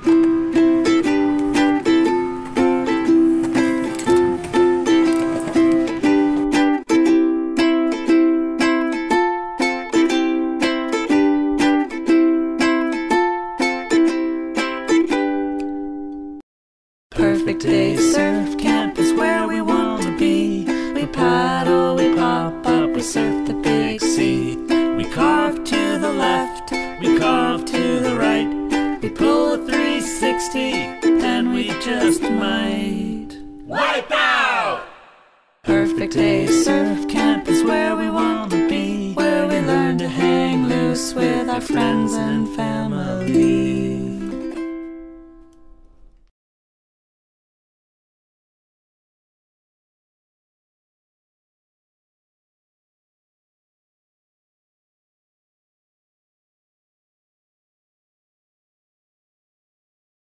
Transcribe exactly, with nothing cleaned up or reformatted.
Perfect day surf camp is where we want to be. We paddle, we pop up, we surf the big sea. We carve to the left, we carve to the right. We pull a three sixty and we just might wipe out! Perfect day surf camp is where we want to be, where we learn to hang loose with our friends and family.